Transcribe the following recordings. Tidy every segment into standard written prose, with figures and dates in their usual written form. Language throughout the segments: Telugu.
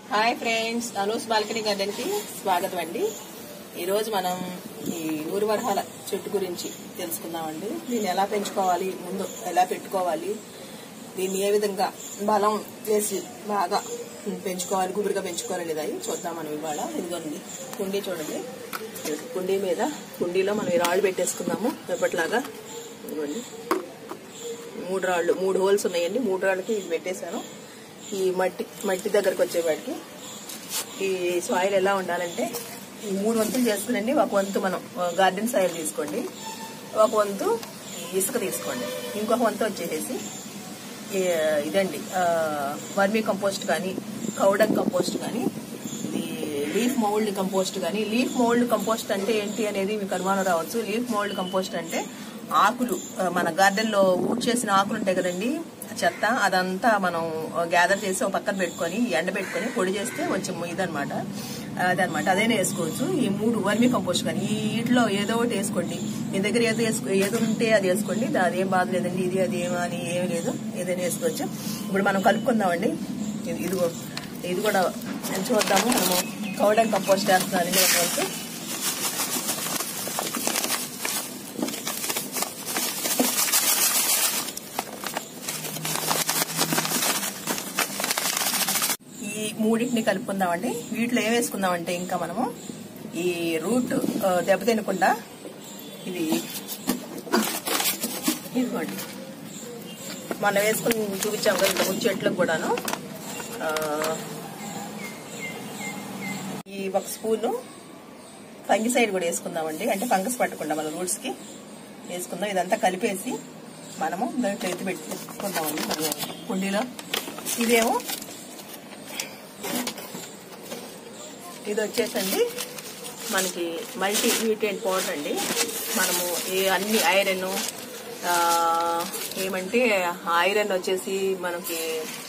Hi friends, Anu's balcony garden కి స్వాగతం అండి. ఈరోజు మనం ఈ నూరు వరహాల చెట్టు గురించి తెలుసుకుందామండి. దీన్ని ఎలా పెంచుకోవాలి, ముందు ఎలా పెట్టుకోవాలి, దీన్ని ఏ విధంగా బలం వేసి బాగా పెంచుకోవాలి, గుబురుగా పెంచుకోవాలి లేదా చూద్దాం మనం ఇవాళ. ఇదిగోండి కుండీ చూడండి. కుండీలో మనం ఈ రాళ్ళు పెట్టేసుకుందాము ఎప్పటిలాగా. ఇదిగోండి 3 రాళ్ళు, 3 హోల్స్ ఉన్నాయండి. 3 రాళ్ళకి ఇది పెట్టేశాను. ఈ మట్టి దగ్గరకు వచ్చేవాడికి ఈ సాయిల్ ఎలా ఉండాలంటే ఈ 3 వంతులు చేసుకునండి. ఒక వంతు మనం గార్డెన్ సాయిల్ తీసుకోండి, ఒక వంతు ఇసుక తీసుకోండి, ఇంకొక వంతు వచ్చేసేసి ఇదండి వర్మీ కంపోస్ట్ కానీ, కౌడంగ్ కంపోస్ట్ కానీ, ఇది లీఫ్ మౌల్డ్ కంపోస్ట్ కానీ. లీఫ్ మౌల్డ్ కంపోస్ట్ అంటే ఏంటి అనేది మీకు అనుమానం రావచ్చు. లీఫ్ మౌల్డ్ కంపోస్ట్ అంటే ఆకులు, మన గార్డెన్ లో ఊడ్చేసిన ఆకులు ఉంటాయి కదండి, చెత్త, అదంతా మనం గ్యాదర్ చేసి ఒక పక్కన పెట్టుకొని ఎండబెట్టుకొని పొడి చేస్తే కొంచెం ఇదనమాట, అదైనా వేసుకోవచ్చు. ఈ 3 వర్మీ కంపోస్ట్ కానీ వీటిలో ఏదో ఒకటి వేసుకోండి. మీ దగ్గర ఏదో ఉంటే అది వేసుకోండి, అదేం బాధ లేదండి. ఇది అది అని ఏమి లేదు, ఏదైనా వేసుకోవచ్చు. ఇప్పుడు మనం కలుపుకుందామండి. ఇది కూడా చూద్దాము. మనము కౌడంగ్ కంపోస్ట్ వేస్తున్నానండి ఒక వంతు. ఈ 3టిని కలుపుకుందామండి. వీటిలో ఏం వేసుకుందామంటే ఇంకా మనము ఈ రూట్ దెబ్బతినకుండా ఇదిగోండి మనం వేసుకుని చూపించాము కదా ఇంత చెట్లకు కూడాను. ఈ 1 స్పూను ఫంగిసైడ్ కూడా వేసుకుందామండి, అంటే ఫంగస్ పట్టకుండా మన రూట్స్ కి వేసుకుందాం. ఇదంతా కలిపేసి మనము దాంట్లో ఎత్తి పెట్టుకుందామండి మన కుండీలో. ఇదేమో ఇది వచ్చేసండి మనకి మల్టీ న్యూట్రియంట్ పౌడర్ అండి. మనము అన్ని ఐరన్, ఏమంటే ఐరన్ వచ్చేసి మనకి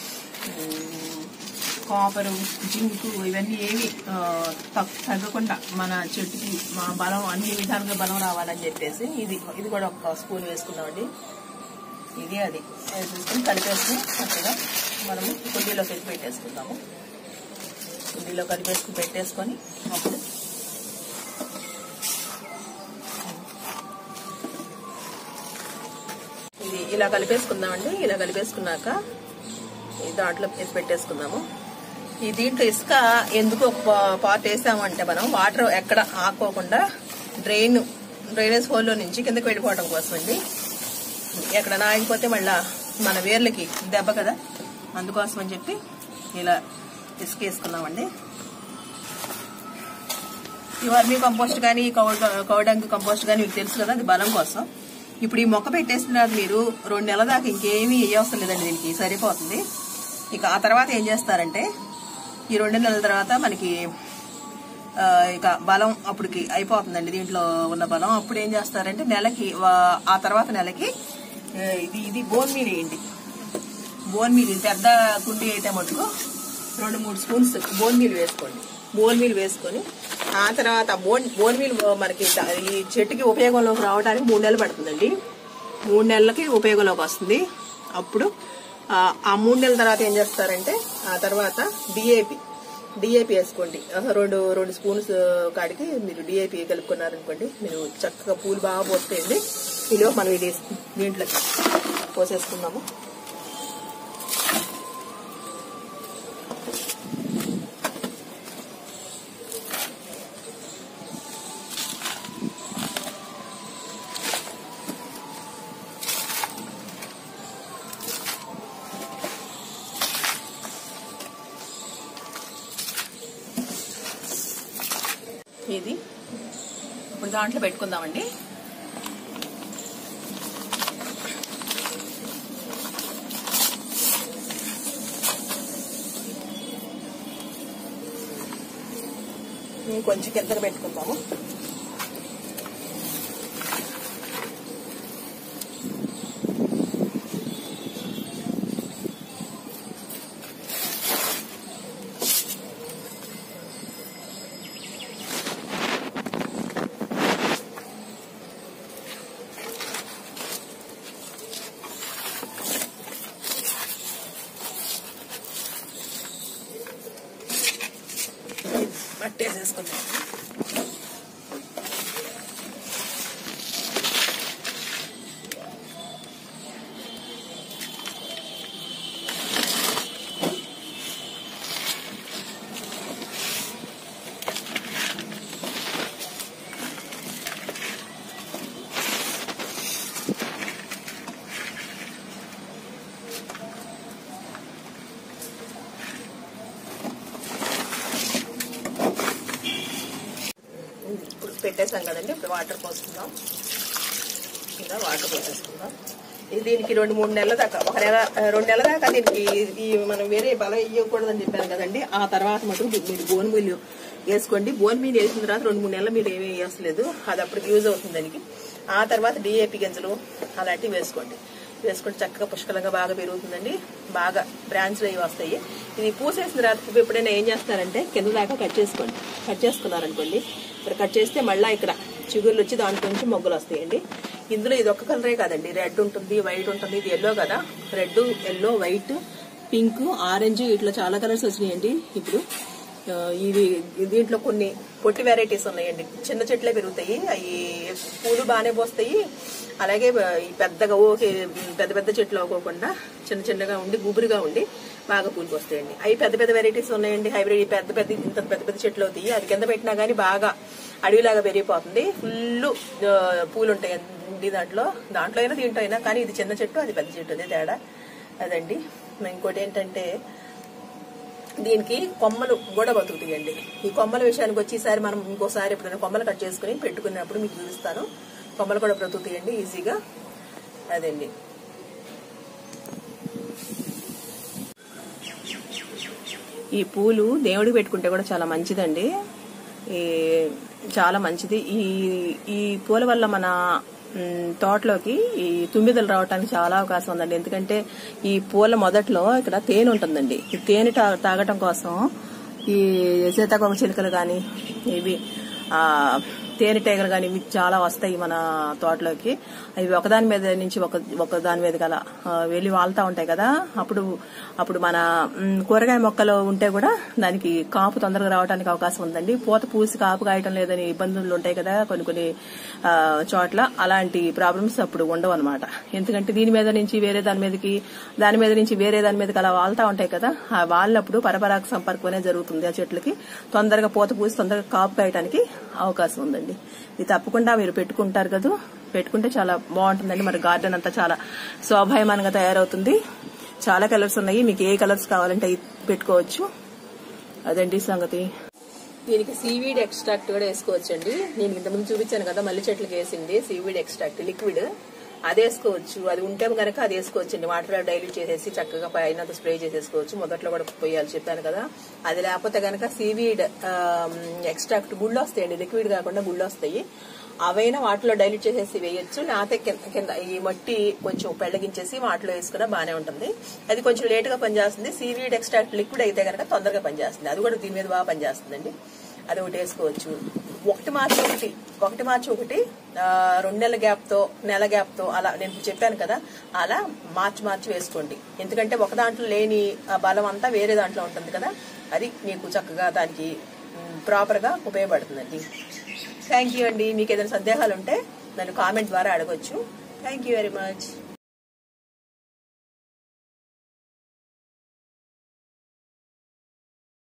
కాపరు, జింక్, ఇవన్నీ ఏమి తగ్గకుండా మన చెట్టుకి బలం అన్ని విధాలుగా బలం రావాలని చెప్పేసి ఇది కూడా 1 స్పూన్ వేసుకుందామండి. ఇది అది వేసుకుని కలిపేసుకుని చక్కగా మనము కుండీలోకి ఎత్తి పెట్టేసుకుందాము. కుండీలో కలిపేసుకుని పెట్టేసుకొని అప్పుడు ఇది ఇలా కలిపేసుకుందామండి. ఇలా కలిపేసుకున్నాక దాంట్లో వేసి పెట్టేసుకుందాము. ఈ దీంట్లో ఇసుక ఎందుకు ఒక పార్ట్ వేసామంటే మనం వాటర్ ఎక్కడ ఆకోకుండా డ్రైనేజ్ హోల్లో నుంచి కిందకి వెళ్ళిపోవడం కోసం అండి. ఎక్కడ ఆగిపోతే మళ్ళా మన వేర్లకి దెబ్బ కదా, అందుకోసం అని చెప్పి ఇలా ఇసుక వేసుకున్నామండి. ఈ వర్మీ కంపోస్ట్ కానీ, కౌడంగ్ కంపోస్ట్ కానీ మీకు తెలుసు కదా, అది బలం కోసం. ఇప్పుడు ఈ మొక్క పెట్టేస్తున్నారు మీరు 2 నెలల దాకా ఇంకేమీ వేయవసరం లేదండి, దీనికి సరిపోతుంది. ఇక ఆ తర్వాత ఏం చేస్తారంటే ఈ 2 నెలల తర్వాత మనకి ఇక బలం అప్పటికి అయిపోతుందండి, దీంట్లో ఉన్న బలం. అప్పుడు ఏం చేస్తారంటే ఆ తర్వాత నెలకి ఇది బోన్ మీల్ వేయండి. బోన్ మీల్ పెద్ద కుండీ అయితే మటుకు 2-3 స్పూన్స్ బోన్ మీల్ వేసుకోండి. బోన్ మీల్ వేసుకొని ఆ తర్వాత బోన్ మీల్ మనకి ఈ చెట్టుకి ఉపయోగంలోకి రావడానికి 3 నెలలు పడుతుందండి. 3 నెలలకి ఉపయోగంలోకి వస్తుంది. అప్పుడు ఆ 3 నెలల తర్వాత ఏం చేస్తారంటే ఆ తర్వాత డిఏపి వేసుకోండి. 2 స్పూన్స్ కాడికి మీరు డిఏపి కలుపుకున్నారనుకోండి, మీరు చక్కగా పూలు బాగా పోస్తాయండి. ఇలా మనం ఇది దీంట్లోకి పోసేసుకుందాము. ఇది ఇప్పుడు దాంట్లో పెట్టుకుందామండి. కొంచెం కిందకు పెట్టుకుందాము. వేసుకుందాం. ఇప్పుడు పెట్టేసాం కదండి. ఇప్పుడు వాటర్ పోసుకుందాం. ఇలా వాటర్ పోసేసుకుందాం. దీనికి 2-3 నెలల దాకా, 2 నెలల దాకా దీనికి ఈ మనం వేరే బలం ఇవ్వకూడదని చెప్పాను కదండి. ఆ తర్వాత మటుకు మీరు బోన్ మీల్ వేసుకోండి. బోన్ మీల్ వేసిన తర్వాత 2-3 నెలలు మీరు ఏమీ వేయలేదు, అది అప్పుడు యూజ్ అవుతుంది దానికి. ఆ తర్వాత డిఏపి గింజలు అలాంటివి వేసుకోండి. వేసుకుంటే చక్కగా పుష్కలంగా బాగా పెరుగుతుందండి. బాగా బ్రాంచ్లు అవి వస్తాయి. ఇది పూసేసిన తర్వాత ఎప్పుడైనా ఏం చేస్తారంటే కింద దాకా కట్ చేసుకోండి. కట్ చేసుకున్నారనుకోండి, ఇక్కడ కట్ చేస్తే మళ్ళీ ఇక్కడ చిగుర్లు వచ్చి దాంట్లో నుంచి మొగ్గలు వస్తాయండి. ఇందులో ఇది ఒక్క కలరే కాదండి, రెడ్ ఉంటుంది, వైట్ ఉంటుంది. ఇది ఎల్లో కదా, red, yellow, white, pink, orange, ఇట్లా చాలా కలర్స్ వచ్చినాయండి. ఇప్పుడు ఇది దీంట్లో కొన్ని పొట్టి వెరైటీస్ ఉన్నాయండి. చిన్న చెట్లే పెరుగుతాయి, అవి పూలు బాగానే పోస్తాయి. అలాగే పెద్దగా పెద్ద పెద్ద చెట్లు అవ్వకుండా చిన్న చిన్నగా ఉండి గుబురుగా ఉండి బాగా పూలు పోస్తాయండి. అవి పెద్ద పెద్ద వెరైటీస్ ఉన్నాయండి. హైబ్రిడ్ ఇంత పెద్ద పెద్ద చెట్లు అవుతాయి. అది కింద పెట్టినా గానీ బాగా అడవిలాగా పెరిగిపోతుంది. ఫుల్ పూలు ఉంటాయండి దాంట్లో అయినా దీంట్లో అయినా. కానీ ఇది చిన్న చెట్టు, అది పెద్ద చెట్టు, అదే తేడా అదండి. ఇంకోటి ఏంటంటే దీనికి కొమ్మలు కూడా బతుకుతాయండి. ఈ కొమ్మల విషయానికి వచ్చేసారి మనం ఇంకోసారి ఎప్పుడైనా కొమ్మలు కట్ చేసుకుని పెట్టుకున్నప్పుడు మీకు చూపిస్తాను. కొమ్మలు కూడా బ్రతుకుతాయండి ఈజీగా. అదండి. ఈ పూలు దేవుడికి పెట్టుకుంటే కూడా చాలా మంచిదండి. చాలా మంచిది. ఈ పూల వల్ల మన తోటలోకి ఈ తుమ్మిదలు రావడానికి చాలా అవకాశం ఉందండి. ఎందుకంటే ఈ పూల మొదట్లో ఇక్కడ తేనె ఉంటుందండి. ఈ తేనె తాగటం కోసం ఈ సీతాకోక చిలుకలు కానీ, ఇవి తేనెటీగలు కానీ ఇవి చాలా వస్తాయి మన తోటలోకి. అవి ఒకదాని మీద నుంచి ఒక దాని మీద గల వెళ్ళి వాళ్తా ఉంటాయి కదా. అప్పుడు మన కూరగాయ మొక్కలు ఉంటే కూడా దానికి కాపు తొందరగా రావడానికి అవకాశం ఉందండి. పూత పూసి కాపు కాయటం లేదని ఇబ్బందులు ఉంటాయి కదా కొన్ని చోట్ల. అలాంటి ప్రాబ్లమ్స్ అప్పుడు ఉండవు అనమాట. ఎందుకంటే దీని మీద నుంచి వేరే దాని మీద నుంచి వేరే దాని మీదకి అలా వాళ్తా ఉంటాయి కదా. ఆ వాళ్ళప్పుడు పరపరాగ సంపర్కం అనేది జరుగుతుంది. ఆ చెట్లకి తొందరగా పూత పూసి తొందరగా కాపు కాయటానికి అవకాశం ఉందండి. ఇది తప్పకుండా మీరు పెట్టుకుంటారు కదా. పెట్టుకుంటే చాలా బాగుంటుందండి. మరి గార్డెన్ అంతా చాలా శోభాయమానంగా తయారవుతుంది. చాలా కలర్స్ ఉన్నాయి. మీకు ఏ కలర్స్ కావాలంటే పెట్టుకోవచ్చు. అదండి సంగతి. దీనికి సీవీడ్ ఎక్స్ట్రాక్ట్ కూడా వేసుకోవచ్చండి. నేను ఇంతకుముందు చూపించాను కదా మల్లి చెట్లకి వేసింది సీవీడ్ ఎక్స్ట్రాక్ట్ లిక్విడ్, అది వేసుకోవచ్చు. అది ఉంటే కనుక అది వేసుకోవచ్చండి. వాటర్ డైల్యూట్ చేసేసి చక్కగా పైన స్ప్రే చేసేసుకోవచ్చు. మొదట్లో కూడా పోయాలి చెప్పాను కదా. అది లేకపోతే కనుక సీవీడ్ ఎక్స్ట్రాక్ట్ గుళ్ళు వస్తాయండి, లిక్విడ్ కాకుండా గుళ్ళు వస్తాయి. అవైనా వాటిలో డైల్యూట్ చేసేసి వేయొచ్చు. లేకపోతే కింద ఈ మట్టి కొంచెం పెళ్లగించేసి వాటిలో వేసుకున్నా బానే ఉంటుంది. అది కొంచెం లేట్ గా పనిచేస్తుంది. సీవీడ్ ఎక్స్ట్రాక్ట్ లిక్విడ్ అయితే కనుక తొందరగా పనిచేస్తుంది. అది కూడా దీని మీద బాగా పనిచేస్తుందండి. అది ఒకటి వేసుకోవచ్చు. 1 మార్చి 1 2 నెలల నెల గ్యాప్ తో అలా నేను చెప్పాను కదా, అలా మార్చి వేసుకోండి. ఎందుకంటే ఒక దాంట్లో లేని బలం అంతా వేరే దాంట్లో ఉంటుంది కదా. అది మీకు చక్కగా దానికి ప్రాపర్ గా ఉపయోగపడుతుందండి. థ్యాంక్ యూ అండి. మీకు ఏదైనా సందేహాలు ఉంటే నన్ను కామెంట్ ద్వారా అడగొచ్చు. Thank you very much.